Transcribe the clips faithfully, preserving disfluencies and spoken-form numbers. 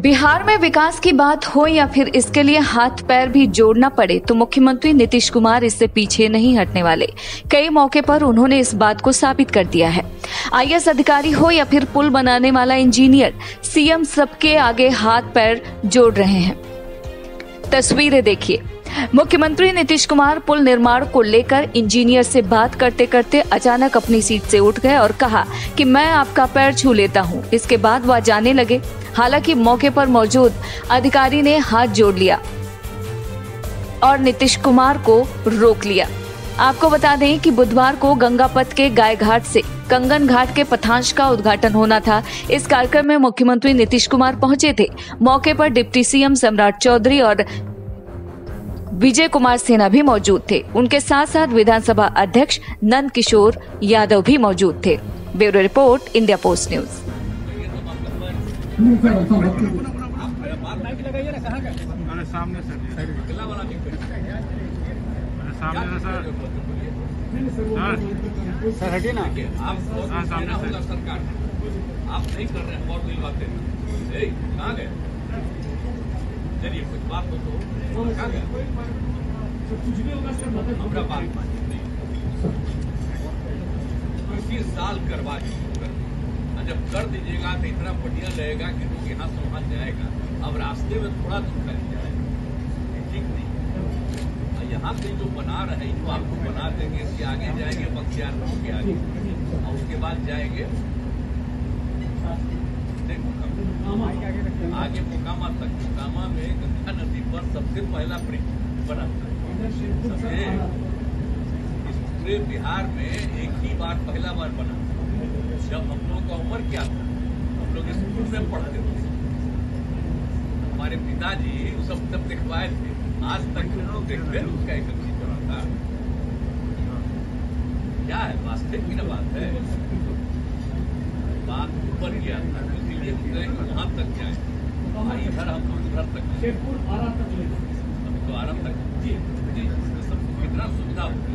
बिहार में विकास की बात हो या फिर इसके लिए हाथ पैर भी जोड़ना पड़े तो मुख्यमंत्री नीतीश कुमार इससे पीछे नहीं हटने वाले। कई मौके पर उन्होंने इस बात को साबित कर दिया है। आई ए एस अधिकारी हो या फिर पुल बनाने वाला इंजीनियर, सीएम सबके आगे हाथ पैर जोड़ रहे हैं। तस्वीरें देखिए। मुख्यमंत्री नीतीश कुमार पुल निर्माण को लेकर इंजीनियर से बात करते करते अचानक अपनी सीट से उठ गए और कहा कि मैं आपका पैर छू लेता हूं। इसके बाद वह जाने लगे। हालांकि मौके पर मौजूद अधिकारी ने हाथ जोड़ लिया और नीतीश कुमार को रोक लिया। आपको बता दें कि बुधवार को गंगापथ के गाय घाट से कंगन घाट के पथांश का उद्घाटन होना था। इस कार्यक्रम में मुख्यमंत्री नीतीश कुमार पहुंचे थे। मौके पर डिप्टी सीएम सम्राट चौधरी और विजय कुमार सिन्हा भी मौजूद थे। उनके साथ साथ विधानसभा अध्यक्ष नंद किशोर यादव भी मौजूद थे। Bureau report, India post news. Sir हटिए ना, आप सामने होगा सरकार, आप नहीं कर रहे हैं। बहुत दिल बातें कहाँ गए? चलिए कुछ बात हो तो कहाँ गए? हमारा बात मानिए, इसी साल करवा दीजिए। जब कर दीजिएगा तो इतना बढ़िया रहेगा कि लोग यहाँ समझ जाएगा। अब रास्ते में थोड़ा दुख जाएगा, ठीक नहीं। यहाँ से जो बना रहे हैं जो आपको बना देंगे, इसके आगे जाएंगे बख्तियारपुर के आगे और उसके बाद जाएंगे आगे मोकामा तक। मोकामा में गंगा नदी पर सबसे पहला ब्रिज बना था। इस पूरे बिहार में एक ही बार पहला बार बना। जब हम लोग का उम्र क्या था, हम लोग स्कूल में पढ़ते थे, हमारे पिताजी सब तब दिखवाए थे। आज तक लोग देखते हैं उसका एक चीज बना था। क्या है वास्तविक की ना बात है। बात ऊपर गया था, इसीलिए वहां तक जाए। इधर हम लोग उधर तक अभी तो आराम तक जी जी सबको कितना सुविधा होगी।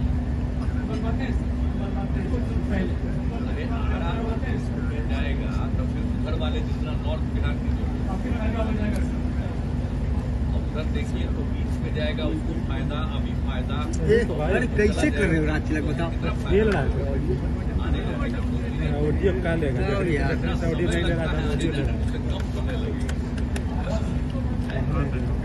अरे अगर आप जाएगा तो फिर उधर वाले जितना नॉर्थ बिहार के उधर देखिए तो बीच में जाएगा, उसको फायदा अभी फायदा। अरे कैसे कर रहे हो रात तिलक, बताओ। ये लड़ा कहाँ लेगा?